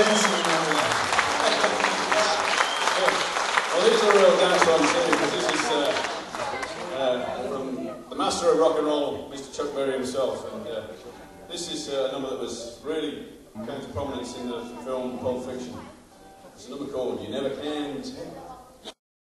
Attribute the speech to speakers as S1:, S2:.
S1: Well, these are real dance songs here, because this is from the master of rock and roll, Mr. Chuck Berry himself, and this is a number that was really came to prominence in the film Pulp Fiction. It's a number called You Never Can Tell.